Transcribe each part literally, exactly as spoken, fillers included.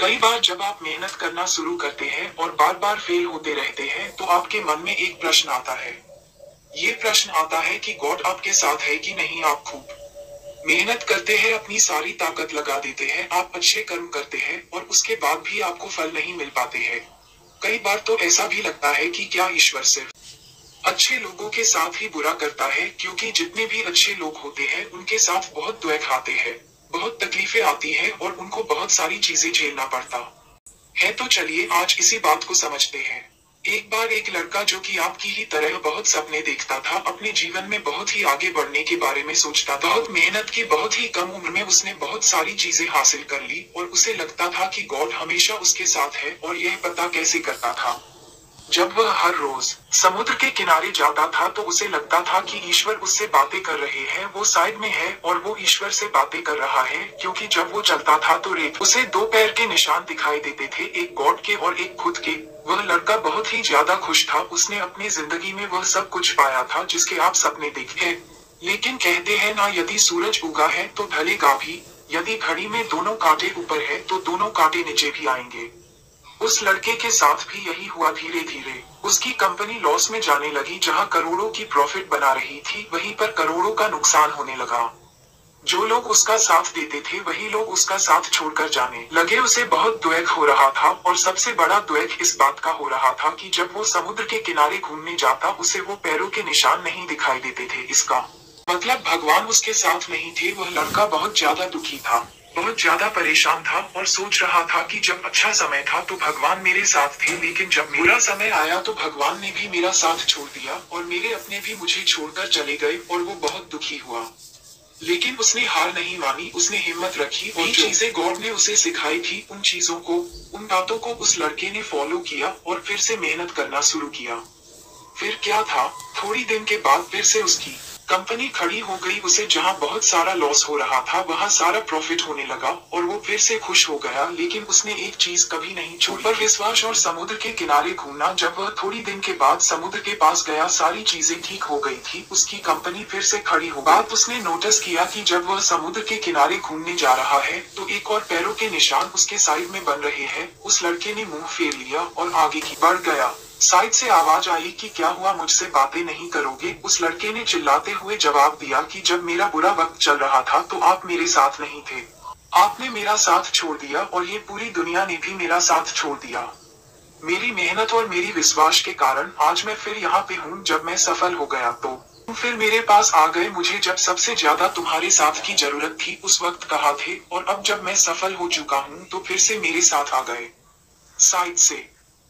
कई बार जब आप मेहनत करना शुरू करते हैं और बार बार फेल होते रहते हैं तो आपके मन में एक प्रश्न आता है। ये प्रश्न आता है कि गॉड आपके साथ है कि नहीं। आप खूब मेहनत करते हैं, अपनी सारी ताकत लगा देते हैं, आप अच्छे कर्म करते हैं और उसके बाद भी आपको फल नहीं मिल पाते हैं। कई बार तो ऐसा भी लगता है कि क्या ईश्वर सिर्फ अच्छे लोगों के साथ ही बुरा करता है, क्योंकि जितने भी अच्छे लोग होते हैं उनके साथ बहुत दुख आते हैं, बहुत तकलीफें आती हैं और उनको बहुत सारी चीजें झेलना पड़ता है। तो चलिए आज इसी बात को समझते हैं। एक बार एक लड़का जो कि आपकी ही तरह बहुत सपने देखता था, अपने जीवन में बहुत ही आगे बढ़ने के बारे में सोचता था, बहुत मेहनत की, बहुत ही कम उम्र में उसने बहुत सारी चीजें हासिल कर ली और उसे लगता था कि गॉड हमेशा उसके साथ है। और यह पता कैसे करता था? जब वह हर रोज समुद्र के किनारे जाता था तो उसे लगता था कि ईश्वर उससे बातें कर रहे हैं, वो साइड में है और वो ईश्वर से बातें कर रहा है। क्योंकि जब वो चलता था तो रेत उसे दो पैर के निशान दिखाई देते थे, एक गॉड के और एक खुद के। वह लड़का बहुत ही ज्यादा खुश था, उसने अपनी जिंदगी में वह सब कुछ पाया था जिसके आप सपने देखे हैं। लेकिन कहते हैं ना, यदि सूरज उगा है तो ढलेगा भी, यदि घड़ी में दोनों कांटे ऊपर है तो दोनों कांटे नीचे भी आएंगे। उस लड़के के साथ भी यही हुआ। धीरे धीरे उसकी कंपनी लॉस में जाने लगी। जहां करोड़ों की प्रॉफिट बना रही थी वहीं पर करोड़ों का नुकसान होने लगा। जो लोग उसका साथ देते थे वही लोग उसका साथ छोड़कर जाने लगे। उसे बहुत दुख हो रहा था और सबसे बड़ा दुख इस बात का हो रहा था कि जब वो समुद्र के किनारे घूमने जाता उसे वो पैरों के निशान नहीं दिखाई देते थे। इसका मतलब भगवान उसके साथ नहीं थे। वह लड़का बहुत ज्यादा दुखी था, बहुत ज्यादा परेशान था और सोच रहा था कि जब अच्छा समय था तो भगवान मेरे साथ थे, लेकिन जब बुरा समय आया तो भगवान ने भी मेरा साथ छोड़ दिया और मेरे अपने भी मुझे छोड़कर चले गए। और वो बहुत दुखी हुआ, लेकिन उसने हार नहीं मानी, उसने हिम्मत रखी और जो चीजें गॉड ने उसे सिखाई थी उन चीजों को, उन बातों को उस लड़के ने फॉलो किया और फिर से मेहनत करना शुरू किया। फिर क्या था, थोड़ी दिन के बाद फिर से उसकी कंपनी खड़ी हो गई। उसे जहां बहुत सारा लॉस हो रहा था वहां सारा प्रॉफिट होने लगा और वो फिर से खुश हो गया। लेकिन उसने एक चीज कभी नहीं छोड़ी, पर विश्वास और समुद्र के किनारे घूमना। जब वह थोड़ी दिन के बाद समुद्र के पास गया, सारी चीजें ठीक हो गई थी, उसकी कंपनी फिर से खड़ी हो गई। बात उसने नोटिस किया कि जब वह समुद्र के किनारे घूमने जा रहा है तो एक और पैरों के निशान उसके साइड में बन रहे हैं। उस लड़के ने मुंह फेर लिया और आगे की बढ़ गया। साइड से आवाज आई कि क्या हुआ, मुझसे बातें नहीं करोगे? उस लड़के ने चिल्लाते हुए जवाब दिया कि जब मेरा बुरा वक्त चल रहा था तो आप मेरे साथ नहीं थे, आपने मेरा साथ छोड़ दिया और ये पूरी दुनिया ने भी मेरा साथ छोड़ दिया। मेरी मेहनत और मेरी विश्वास के कारण आज मैं फिर यहाँ पे हूँ। जब मैं सफल हो गया तो तुम फिर मेरे पास आ गए। मुझे जब सबसे ज्यादा तुम्हारे साथ की जरूरत थी उस वक्त कहा थे, और अब जब मैं सफल हो चुका हूँ तो फिर से मेरे साथ आ गए। साइड से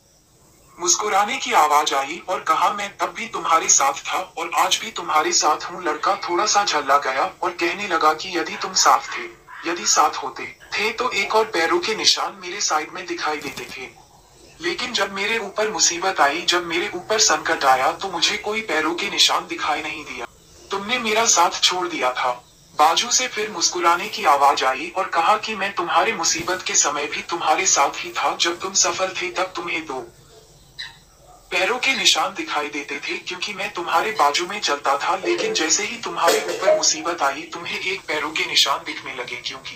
मुस्कुराने की आवाज आई और कहा, मैं तब भी तुम्हारे साथ था और आज भी तुम्हारे साथ हूँ। लड़का थोड़ा सा झल्ला गया और कहने लगा कि यदि तुम साथ थे, यदि साथ होते थे तो एक और पैरों के निशान मेरे साइड में दिखाई देते थे। लेकिन जब मेरे ऊपर मुसीबत आई, जब मेरे ऊपर संकट आया तो मुझे कोई पैरों के निशान दिखाई नहीं दिया। तुमने मेरा साथ छोड़ दिया था। बाजू से फिर मुस्कुराने की आवाज आई और कहा कि मैं तुम्हारी मुसीबत के समय भी तुम्हारे साथ ही था। जब तुम सफल थे तब तुम्हें दो पैरों के निशान दिखाई देते थे क्योंकि मैं तुम्हारे बाजू में चलता था। लेकिन जैसे ही तुम्हारे ऊपर मुसीबत आई तुम्हें एक पैरों के निशान दिखने लगे, क्योंकि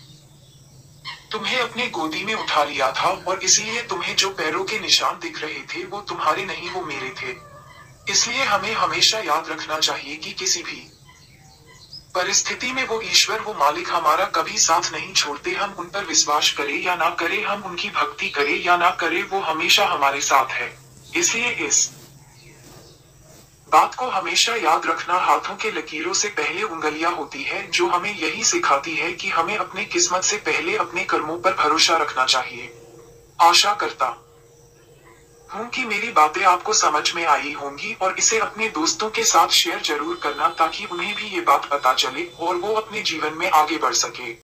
तुम्हें अपने गोदी में उठा लिया था और इसलिए तुम्हें जो पैरों के निशान दिख रहे थे वो तुम्हारे नहीं, वो मेरे थे। इसलिए हमें हमेशा याद रखना चाहिए कि किसी भी परिस्थिति में वो ईश्वर, वो मालिक हमारा कभी साथ नहीं छोड़ते। हम उन पर विश्वास करें या ना करें, हम उनकी भक्ति करें या ना करें, वो हमेशा हमारे साथ है। इसलिए इस बात को हमेशा याद रखना, हाथों के लकीरों से पहले उंगलियां होती है, जो हमें यही सिखाती है कि हमें अपने किस्मत से पहले अपने कर्मों पर भरोसा रखना चाहिए। आशा करता हूँ कि मेरी बातें आपको समझ में आई होंगी और इसे अपने दोस्तों के साथ शेयर जरूर करना ताकि उन्हें भी ये बात पता चले और वो अपने जीवन में आगे बढ़ सके।